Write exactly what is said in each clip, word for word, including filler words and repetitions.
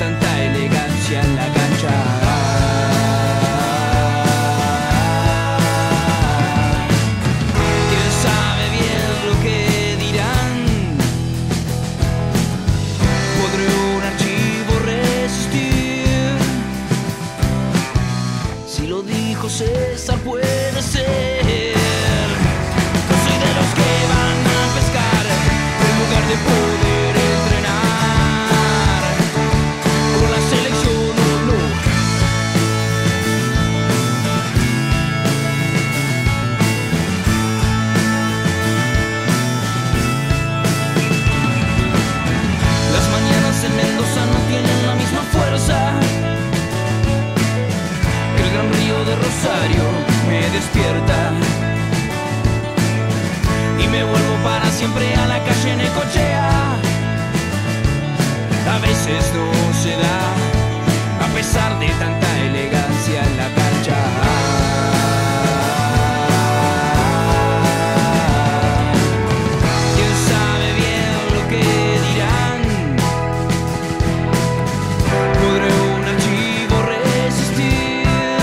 tanta elegancia en la cancha. Quién sabe bien lo que dirán. ¿Podré un archivo resistir? Si lo dijo César, puede ser. No soy de los que van a pescar en lugar de poder entrenar con la selección, no, no. Las mañanas en Mendoza no tienen la misma fuerza. El gran río de Rosario me despierta y me vuelvo para siempre a la calle Necochea. A veces no se da, a pesar de tanta elegancia en la cancha. Quién sabe bien lo que dirán. ¿Podré un archivo resistir?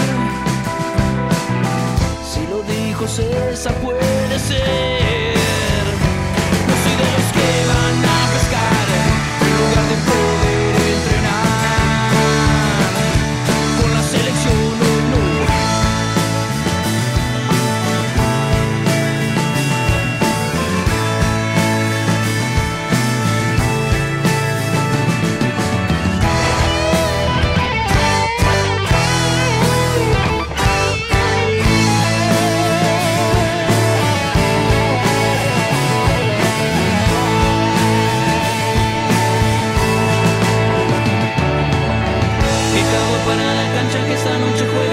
Si lo dijo César, puede ser. No soy de los que van a pescar en lugar de poder entrenar con la selección, no, no. Para la cancha que esta noche juega.